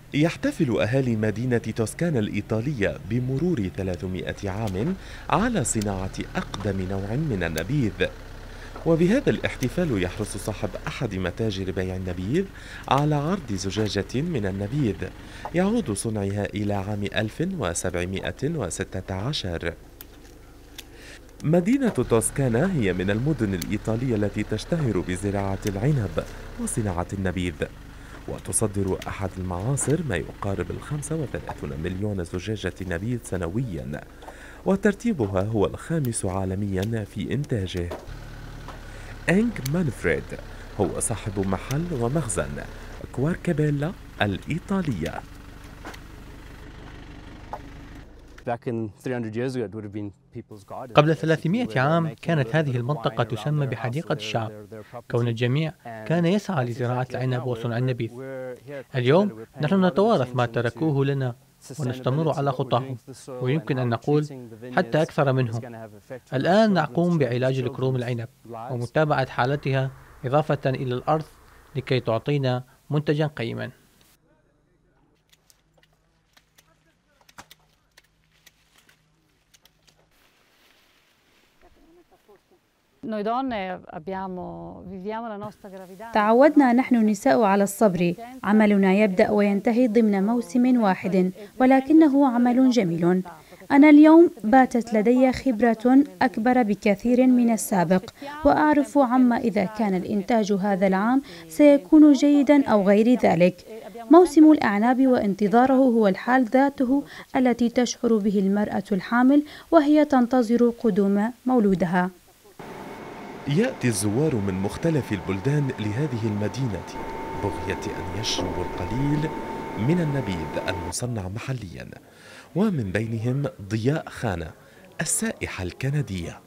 يحتفل أهالي مدينة توسكانا الإيطالية بمرور 300 عام على صناعة أقدم نوع من النبيذ. وبهذا الاحتفال يحرص صاحب أحد متاجر بيع النبيذ على عرض زجاجة من النبيذ يعود صنعها إلى عام 1716. مدينة توسكانا هي من المدن الإيطالية التي تشتهر بزراعة العنب وصناعة النبيذ، وتصدر أحد المعاصر ما يقارب 35 مليون زجاجة نبيذ سنويا، وترتيبها هو الخامس عالميا في إنتاجه. إنك مانفريد هو صاحب محل ومخزن كواركابيلا الإيطالية. قبل 300 عام كانت هذه المنطقة تسمى بحديقة الشعب، كون الجميع كان يسعى لزراعة العنب وصنع النبيذ. اليوم نحن نتوارث ما تركوه لنا ونستمر على خطاهم، ويمكن أن نقول حتى أكثر منهم. الآن نقوم بعلاج لكروم العنب ومتابعة حالتها إضافة إلى الأرض لكي تعطينا منتجا قيما. تعودنا نحن النساء على الصبر، عملنا يبدأ وينتهي ضمن موسم واحد، ولكنه عمل جميل. أنا اليوم باتت لدي خبرة أكبر بكثير من السابق، وأعرف عما إذا كان الإنتاج هذا العام سيكون جيدا أو غير ذلك. موسم الأعناب وانتظاره هو الحال ذاته التي تشعر به المرأة الحامل وهي تنتظر قدوم مولودها. يأتي الزوار من مختلف البلدان لهذه المدينة بغية أن يشربوا القليل من النبيذ المصنع محليا، ومن بينهم ضياء خانة السائحة الكندية.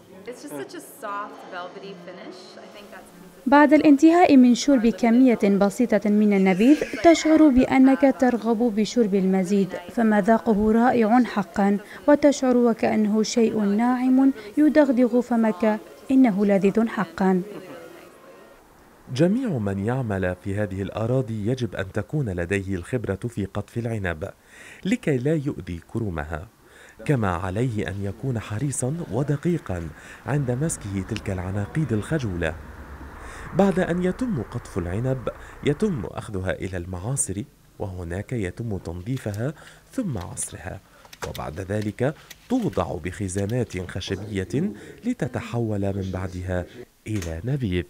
بعد الانتهاء من شرب كمية بسيطة من النبيذ تشعر بأنك ترغب بشرب المزيد، فمذاقه رائع حقا، وتشعر وكأنه شيء ناعم يدغدغ فمك. إنه لذيذ حقا. جميع من يعمل في هذه الأراضي يجب أن تكون لديه الخبرة في قطف العنب لكي لا يؤذي كرومها، كما عليه أن يكون حريصا ودقيقا عند مسكه تلك العناقيد الخجولة. بعد أن يتم قطف العنب يتم أخذها إلى المعاصر، وهناك يتم تنظيفها ثم عصرها، وبعد ذلك توضع بخزانات خشبية لتتحول من بعدها إلى نبيذ.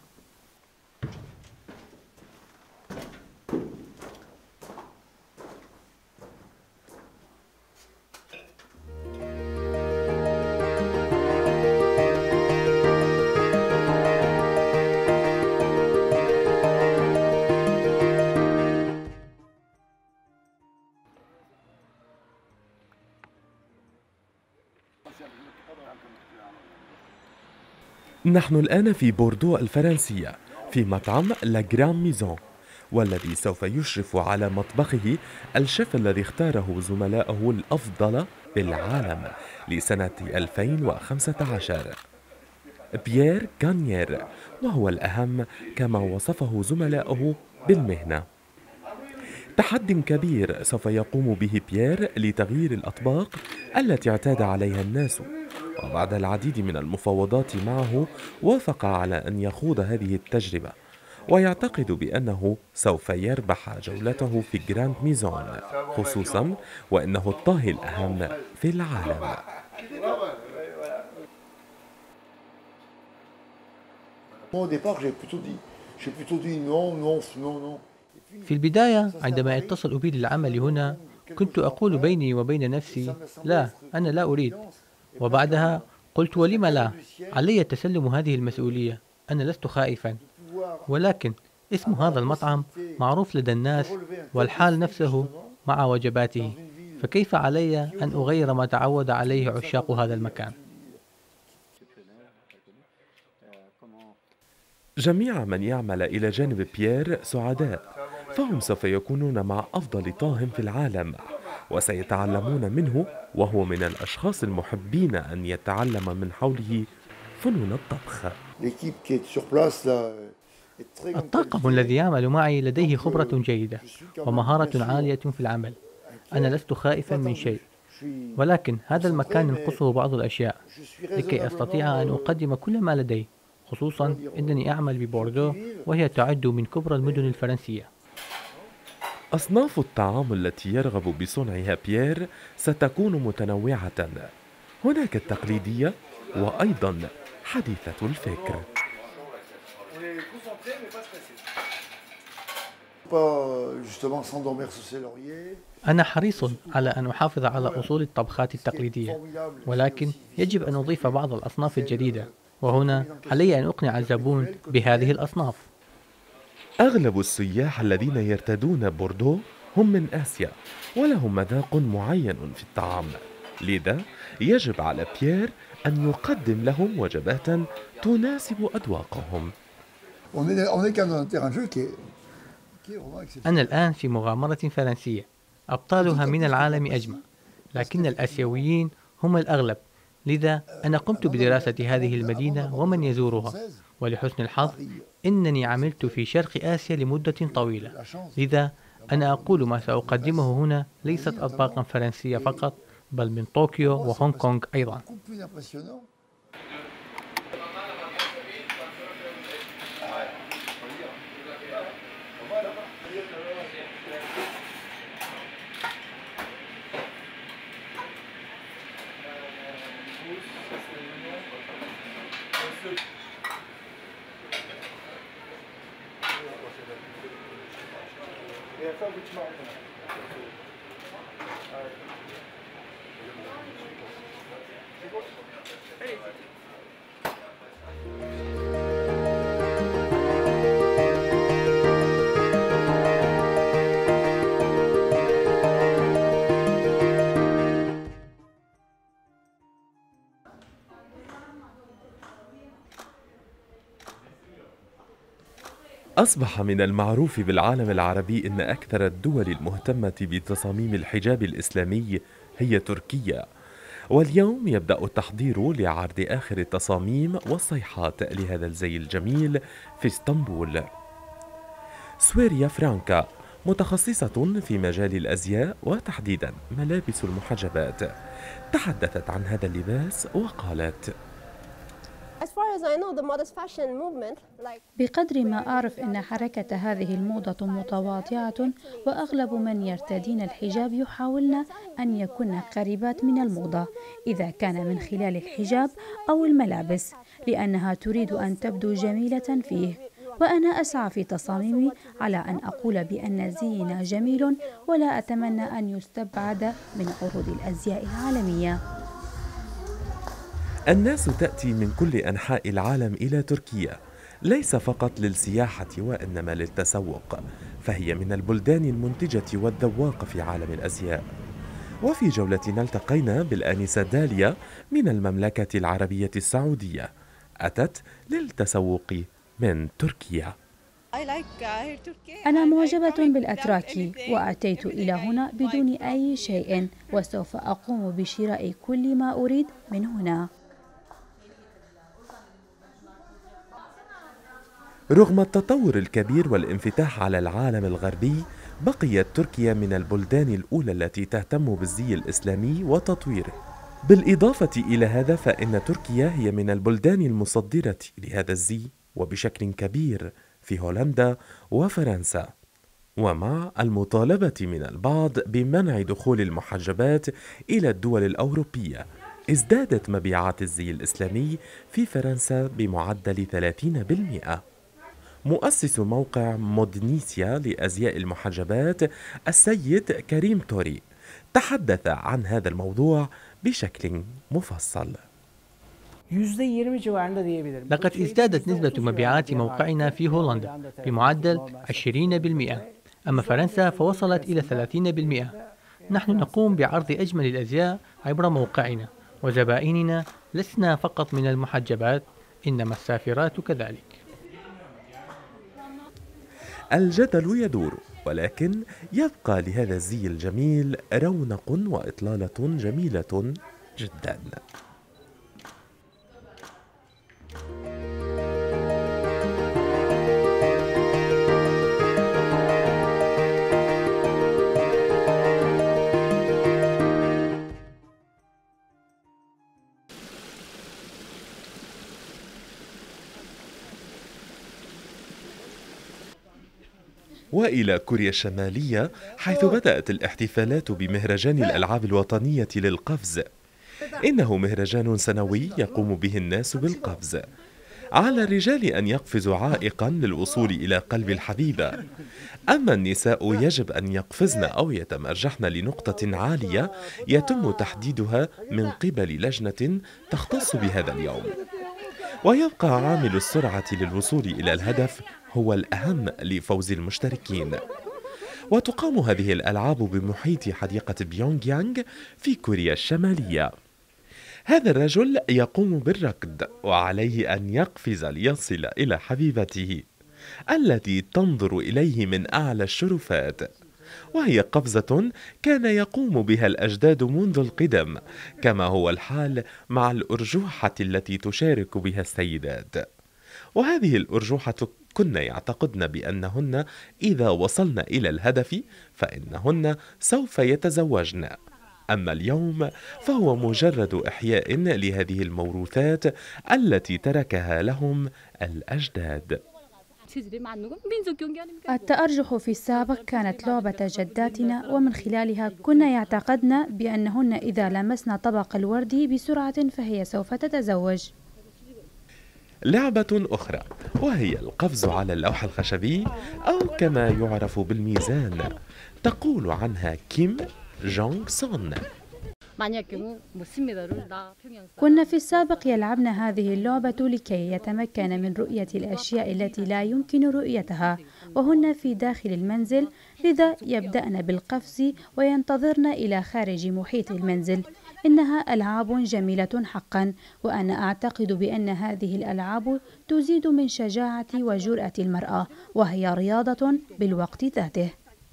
نحن الآن في بوردو الفرنسية في مطعم لا جران ميزون، والذي سوف يشرف على مطبخه الشيف الذي اختاره زملاءه الأفضل بالعالم لسنة 2015 بيير غانيير، وهو الأهم كما وصفه زملاؤه بالمهنة. تحد كبير سوف يقوم به بيير لتغيير الأطباق التي اعتاد عليها الناس، وبعد العديد من المفاوضات معه وافق على أن يخوض هذه التجربة، ويعتقد بأنه سوف يربح جولته في جراند ميزون، خصوصا وأنه الطاهي الأهم في العالم. في البداية عندما اتصلوا بي للعمل هنا كنت أقول بيني وبين نفسي لا، أنا لا أريد. وبعدها قلت ولم لا، علي تسلم هذه المسؤولية، أنا لست خائفا. ولكن اسم هذا المطعم معروف لدى الناس والحال نفسه مع وجباته، فكيف علي أن أغير ما تعود عليه عشاق هذا المكان؟ جميع من يعمل إلى جانب بيير سعداء، فهم سوف يكونون مع أفضل طاهٍ في العالم وسيتعلمون منه، وهو من الأشخاص المحبين أن يتعلم من حوله فنون الطبخ. الطاقم الذي يعمل معي لديه خبرة جيدة ومهارة عالية في العمل. أنا لست خائفا من شيء، ولكن هذا المكان ينقصه بعض الأشياء لكي أستطيع أن أقدم كل ما لدي، خصوصا أنني أعمل ببوردو وهي تعد من كبرى المدن الفرنسية. أصناف الطعام التي يرغب بصنعها بيير ستكون متنوعة، هناك التقليدية وأيضا حديثة الفكر. أنا حريص على أن أحافظ على أصول الطبخات التقليدية، ولكن يجب أن أضيف بعض الأصناف الجديدة، وهنا علي أن أقنع الزبون بهذه الأصناف. أغلب السياح الذين يرتادون بوردو هم من آسيا ولهم مذاق معين في الطعام، لذا يجب على بيير أن يقدم لهم وجبات تناسب أذواقهم. أنا الآن في مغامرة فرنسية أبطالها من العالم أجمع، لكن الآسيويين هم الأغلب، لذا أنا قمت بدراسة هذه المدينة ومن يزورها، ولحسن الحظ إنني عملت في شرق آسيا لمدة طويلة، لذا أنا أقول ما سأقدمه هنا ليست أطباقا فرنسية فقط، بل من طوكيو وهونغ كونغ أيضا. أصبح من المعروف بالعالم العربي أن أكثر الدول المهتمة بتصاميم الحجاب الإسلامي هي تركيا، واليوم يبدأ التحضير لعرض آخر التصاميم والصيحات لهذا الزي الجميل في اسطنبول. سويريا فرانكا متخصصة في مجال الأزياء وتحديدا ملابس المحجبات تحدثت عن هذا اللباس وقالت: بقدر ما أعرف أن حركة هذه الموضة متواضعة، وأغلب من يرتدين الحجاب يحاولن أن يكون قريبات من الموضة، إذا كان من خلال الحجاب أو الملابس، لأنها تريد أن تبدو جميلة فيه. وأنا أسعى في تصاميمي على أن أقول بأن زينا جميل، ولا أتمنى أن يستبعد من عروض الأزياء العالمية. الناس تأتي من كل أنحاء العالم إلى تركيا، ليس فقط للسياحة وإنما للتسوق، فهي من البلدان المنتجة والذواقة في عالم الأزياء. وفي جولتنا التقينا بالآنسة داليا من المملكة العربية السعودية، أتت للتسوق من تركيا. أنا معجبة بالأتراكي، وأتيت إلى هنا بدون أي شيء، وسوف أقوم بشراء كل ما أريد من هنا. رغم التطور الكبير والانفتاح على العالم الغربي، بقيت تركيا من البلدان الأولى التي تهتم بالزي الإسلامي وتطويره. بالإضافة إلى هذا، فإن تركيا هي من البلدان المصدرة لهذا الزي وبشكل كبير في هولندا وفرنسا. ومع المطالبة من البعض بمنع دخول المحجبات إلى الدول الأوروبية، ازدادت مبيعات الزي الإسلامي في فرنسا بمعدل 30%. مؤسس موقع مودنيسيا لأزياء المحجبات السيد كريم توري تحدث عن هذا الموضوع بشكل مفصل. لقد ازدادت نسبة مبيعات موقعنا في هولندا بمعدل 20%، أما فرنسا فوصلت إلى 30%. نحن نقوم بعرض أجمل الأزياء عبر موقعنا، وزبائننا لسنا فقط من المحجبات، إنما السافرات كذلك. الجدل يدور، ولكن يبقى لهذا الزي الجميل رونق وإطلالة جميلة جدا. وإلى كوريا الشمالية، حيث بدأت الاحتفالات بمهرجان الألعاب الوطنية للقفز. إنه مهرجان سنوي يقوم به الناس بالقفز. على الرجال أن يقفزوا عائقا للوصول إلى قلب الحبيبة، أما النساء يجب أن يقفزن أو يتمرجحن لنقطة عالية يتم تحديدها من قبل لجنة تختص بهذا اليوم. ويبقى عامل السرعة للوصول إلى الهدف هو الأهم لفوز المشتركين. وتقام هذه الألعاب بمحيط حديقة بيونغ يانغ في كوريا الشمالية. هذا الرجل يقوم بالركض، وعليه أن يقفز ليصل إلى حبيبته التي تنظر إليه من أعلى الشرفات، وهي قفزة كان يقوم بها الأجداد منذ القدم، كما هو الحال مع الأرجوحة التي تشارك بها السيدات. وهذه الأرجوحة كن يعتقدن بأنهن إذا وصلن إلى الهدف فإنهن سوف يتزوجن. أما اليوم فهو مجرد إحياء لهذه الموروثات التي تركها لهم الأجداد. التأرجح في السابق كانت لعبة جداتنا، ومن خلالها كنا يعتقدن بأنهن إذا لمسن طبق الورد بسرعة فهي سوف تتزوج. لعبة أخرى وهي القفز على اللوح الخشبي أو كما يعرف بالميزان، تقول عنها كيم جونغ سون. كنا في السابق يلعبن هذه اللعبة لكي يتمكن من رؤية الأشياء التي لا يمكن رؤيتها وهن في داخل المنزل، لذا يبدأن بالقفز وينتظرن إلى خارج محيط المنزل. إنها ألعاب جميلة حقا، وأنا أعتقد بأن هذه الألعاب تزيد من شجاعة وجرأة المرأة، وهي رياضة بالوقت ذاته.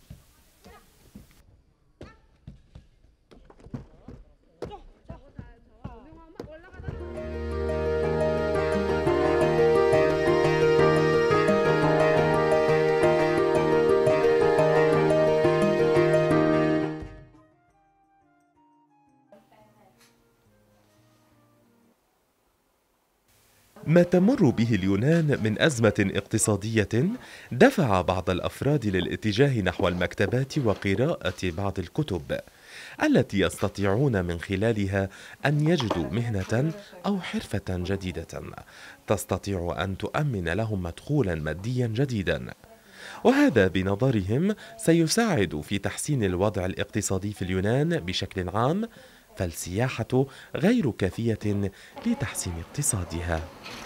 ما تمر به اليونان من أزمة اقتصادية دفع بعض الأفراد للاتجاه نحو المكتبات وقراءة بعض الكتب التي يستطيعون من خلالها أن يجدوا مهنة أو حرفة جديدة تستطيع أن تؤمن لهم مدخولا ماديا جديدا. وهذا بنظرهم سيساعد في تحسين الوضع الاقتصادي في اليونان بشكل عام، فالسياحة غير كافية لتحسين اقتصادها.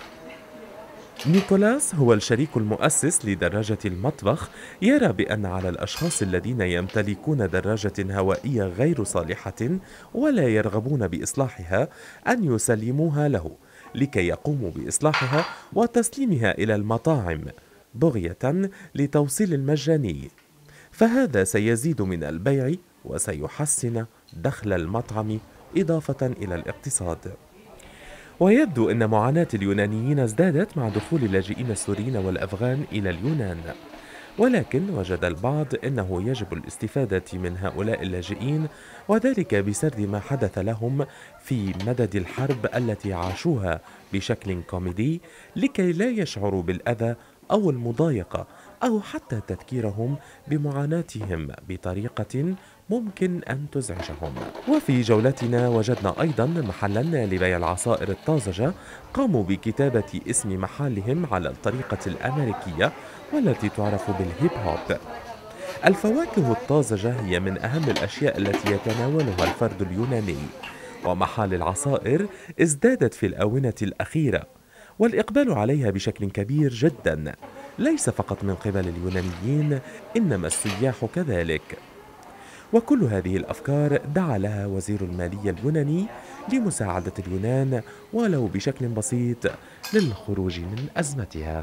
نيكولاس هو الشريك المؤسس لدراجة المطبخ، يرى بأن على الأشخاص الذين يمتلكون دراجة هوائية غير صالحة ولا يرغبون بإصلاحها أن يسلموها له لكي يقوموا بإصلاحها وتسليمها إلى المطاعم بغية لتوصيل المجاني، فهذا سيزيد من البيع وسيحسن دخل المطعم إضافة إلى الاقتصاد. ويبدو أن معاناة اليونانيين ازدادت مع دخول اللاجئين السوريين والأفغان إلى اليونان، ولكن وجد البعض أنه يجب الاستفادة من هؤلاء اللاجئين، وذلك بسرد ما حدث لهم في مدد الحرب التي عاشوها بشكل كوميدي لكي لا يشعروا بالأذى أو المضايقة أو حتى تذكيرهم بمعاناتهم بطريقة ممكن أن تزعجهم. وفي جولتنا وجدنا أيضا محلا لبيع العصائر الطازجة قاموا بكتابة اسم محلهم على الطريقة الأمريكية والتي تعرف بالهيب هوب. الفواكه الطازجة هي من أهم الأشياء التي يتناولها الفرد اليوناني، ومحال العصائر ازدادت في الآونة الأخيرة والإقبال عليها بشكل كبير جدا، ليس فقط من قبل اليونانيين إنما السياح كذلك. وكل هذه الأفكار دعا لها وزير المالية اليوناني لمساعدة اليونان ولو بشكل بسيط للخروج من أزمتها.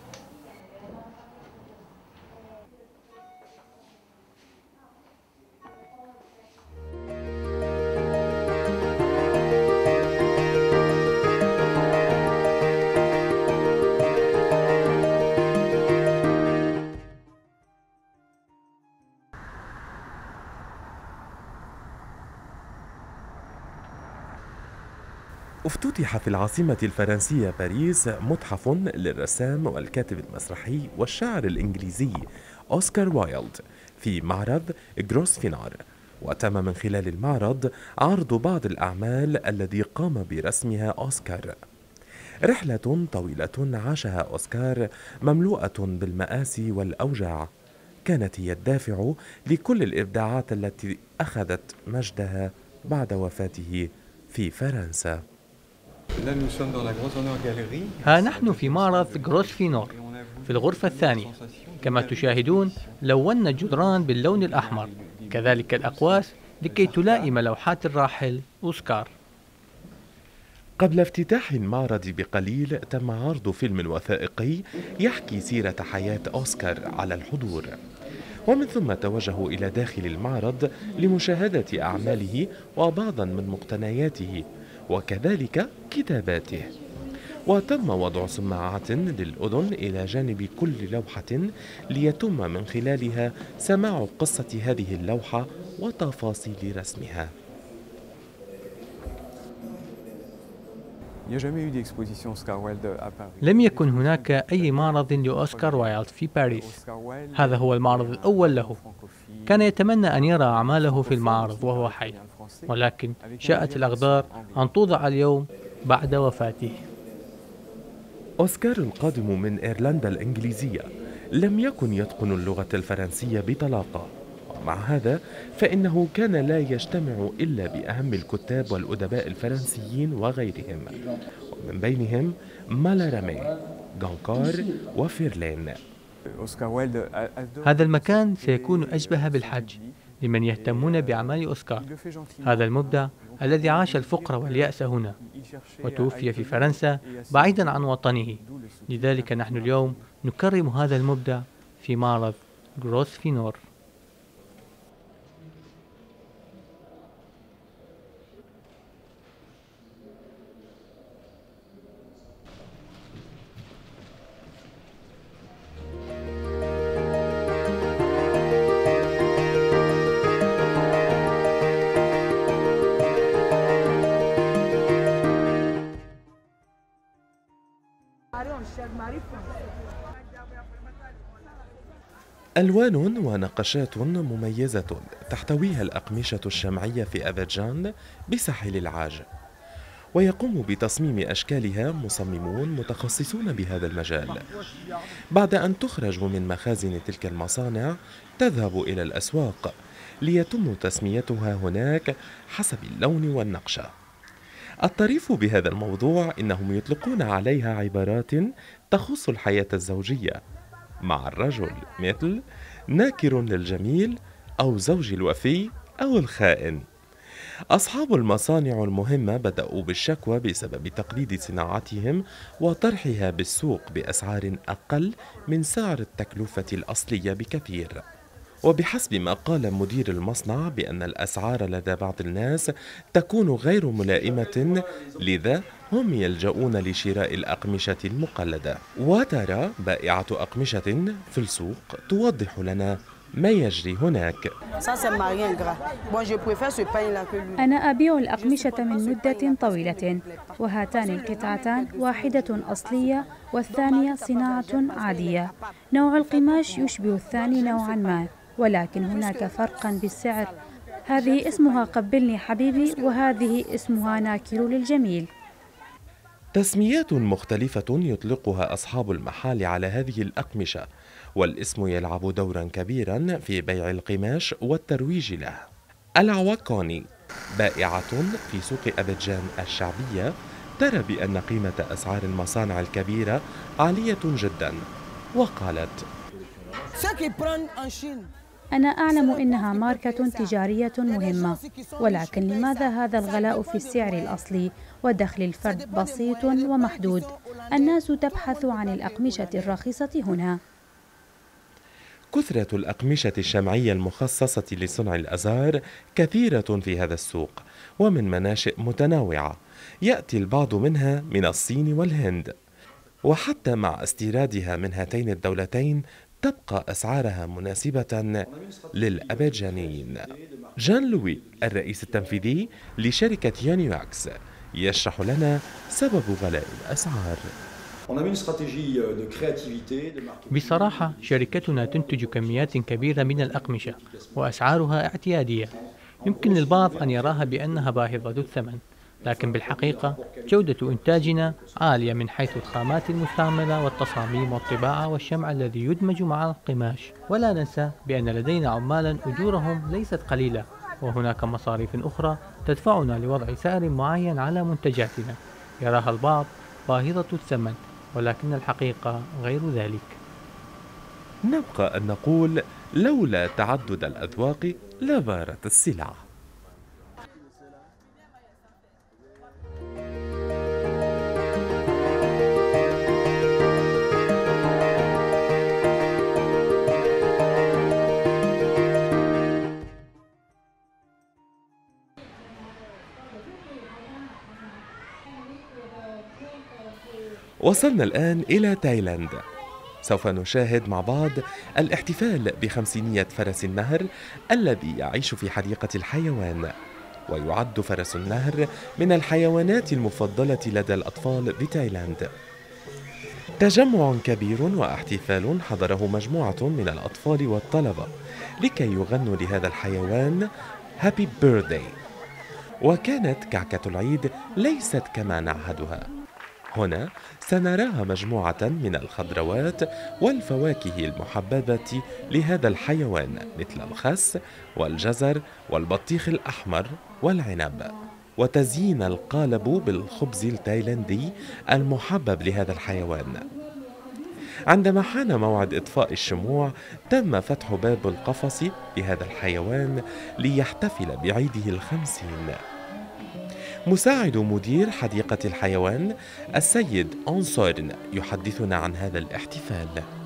افتتح في العاصمة الفرنسية باريس متحف للرسام والكاتب المسرحي والشاعر الإنجليزي أوسكار وايلد في معرض غروسفينار، وتم من خلال المعرض عرض بعض الأعمال التي قام برسمها أوسكار. رحلة طويلة عاشها أوسكار مملوءة بالمآسي والأوجاع، كانت هي الدافع لكل الإبداعات التي أخذت مجدها بعد وفاته في فرنسا. ها نحن في معرض غروسفينور في الغرفة الثانية. كما تشاهدون لونا الجدران باللون الأحمر، كذلك الأقواس لكي تلائم لوحات الراحل أوسكار. قبل افتتاح المعرض بقليل تم عرض فيلم وثائقي يحكي سيرة حياة أوسكار على الحضور، ومن ثم توجهوا إلى داخل المعرض لمشاهدة أعماله وبعضا من مقتنياته وكذلك كتاباته. وتم وضع سماعات للأذن إلى جانب كل لوحة ليتم من خلالها سماع قصة هذه اللوحة وتفاصيل رسمها. لم يكن هناك أي معرض لأوسكار وايلد في باريس، هذا هو المعرض الأول له. كان يتمنى أن يرى أعماله في المعرض وهو حي، ولكن شاءت الأقدار أن توضع اليوم بعد وفاته. أوسكار القادم من إيرلندا الإنجليزية لم يكن يتقن اللغة الفرنسية بطلاقة، ومع هذا فإنه كان لا يجتمع إلا بأهم الكتاب والأدباء الفرنسيين وغيرهم، ومن بينهم مالارمي، غانكار وفيرلين. هذا المكان سيكون أشبه بالحج لمن يهتمون بأعمال أوسكار. هذا المبدع الذي عاش الفقر واليأس هنا وتوفي في فرنسا بعيدا عن وطنه، لذلك نحن اليوم نكرم هذا المبدع في معرض غروسفينور. ألوان ونقشات مميزة تحتويها الأقمشة الشمعية في أبيجان بساحل العاج، ويقوم بتصميم أشكالها مصممون متخصصون بهذا المجال. بعد أن تخرج من مخازن تلك المصانع تذهب إلى الأسواق ليتم تسميتها هناك حسب اللون والنقشة. الطريف بهذا الموضوع إنهم يطلقون عليها عبارات تخص الحياة الزوجية مع الرجل، مثل ناكر للجميل أو زوج الوفي أو الخائن. أصحاب المصانع المهمة بدأوا بالشكوى بسبب تقليد صناعتهم وطرحها بالسوق بأسعار أقل من سعر التكلفة الأصلية بكثير. وبحسب ما قال مدير المصنع بأن الأسعار لدى بعض الناس تكون غير ملائمة، لذا هم يلجؤون لشراء الأقمشة المقلدة. وترى بائعة أقمشة في السوق توضح لنا ما يجري هناك. أنا أبيع الأقمشة من مدة طويلة، وهاتان القطعتان واحدة أصلية والثانية صناعة عادية. نوع القماش يشبه الثاني نوعا ما، ولكن هناك فرقا بالسعر. هذه اسمها قبلني حبيبي، وهذه اسمها ناكر للجميل. تسميات مختلفة يطلقها أصحاب المحال على هذه الأقمشة، والاسم يلعب دورا كبيرا في بيع القماش والترويج له. العواكوني بائعة في سوق أبيجان الشعبية ترى بأن قيمة أسعار المصانع الكبيرة عالية جدا، وقالت: أنا أعلم إنها ماركة تجارية مهمة، ولكن لماذا هذا الغلاء في السعر الأصلي ودخل الفرد بسيط ومحدود؟ الناس تبحث عن الأقمشة الرخيصة هنا. كثرة الأقمشة الشمعية المخصصة لصنع الأزهار كثيرة في هذا السوق، ومن مناشئ متنوعة، يأتي البعض منها من الصين والهند، وحتى مع استيرادها من هاتين الدولتين تبقى أسعارها مناسبة للأبيجانيين. جان لوي الرئيس التنفيذي لشركة يونيواكس يشرح لنا سبب غلاء الأسعار. بصراحة شركتنا تنتج كميات كبيرة من الأقمشة وأسعارها اعتيادية. يمكن للبعض أن يراها بأنها باهظة الثمن، لكن بالحقيقة جودة إنتاجنا عالية من حيث الخامات المستعملة والتصاميم والطباعة والشمع الذي يدمج مع القماش. ولا ننسى بأن لدينا عمالا أجورهم ليست قليلة، وهناك مصاريف أخرى تدفعنا لوضع سعر معين على منتجاتنا. يراها البعض باهظة الثمن، ولكن الحقيقة غير ذلك. نبقى أن نقول لولا تعدد الأذواق لبارت السلع. وصلنا الآن إلى تايلاند. سوف نشاهد مع بعض الاحتفال ب500 فرس النهر الذي يعيش في حديقة الحيوان، ويعد فرس النهر من الحيوانات المفضلة لدى الأطفال بتايلاند. تجمع كبير واحتفال حضره مجموعة من الأطفال والطلبة لكي يغنوا لهذا الحيوان هابي بيرثداي. وكانت كعكة العيد ليست كما نعهدها. هنا سنراها مجموعة من الخضروات والفواكه المحببة لهذا الحيوان مثل الخس والجزر والبطيخ الأحمر والعنب، وتزيين القالب بالخبز التايلاندي المحبب لهذا الحيوان. عندما حان موعد إطفاء الشموع تم فتح باب القفص لهذا الحيوان ليحتفل بعيده 50. مساعد مدير حديقة الحيوان السيد أونسورن يحدثنا عن هذا الاحتفال.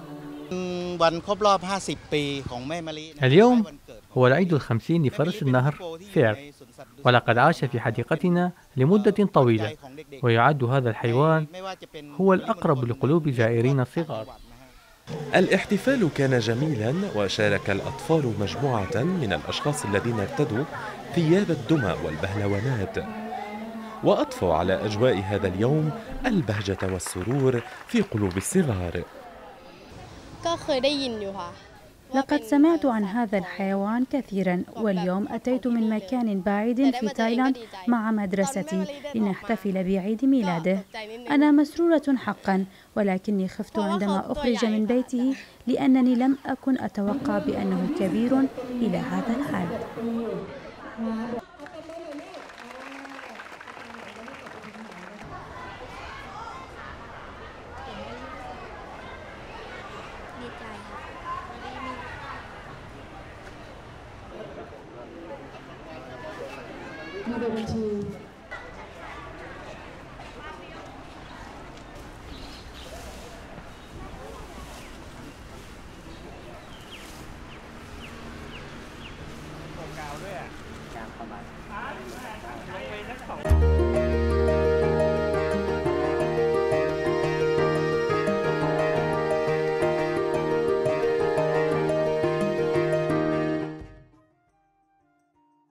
اليوم هو العيد 50 لفرس النهر فير، ولقد عاش في حديقتنا لمدة طويلة، ويعد هذا الحيوان هو الأقرب لقلوب زائرين الصغار. الاحتفال كان جميلا، وشارك الأطفال مجموعة من الأشخاص الذين ارتدوا ثياب الدمى والبهلوانات، وأضفوا على أجواء هذا اليوم البهجة والسرور في قلوب الصغار. لقد سمعت عن هذا الحيوان كثيرا، واليوم أتيت من مكان بعيد في تايلاند مع مدرستي لنحتفل بعيد ميلاده. أنا مسرورة حقا، ولكني خفت عندما أخرج من بيته لأنني لم أكن أتوقع بأنه كبير إلى هذا الحد.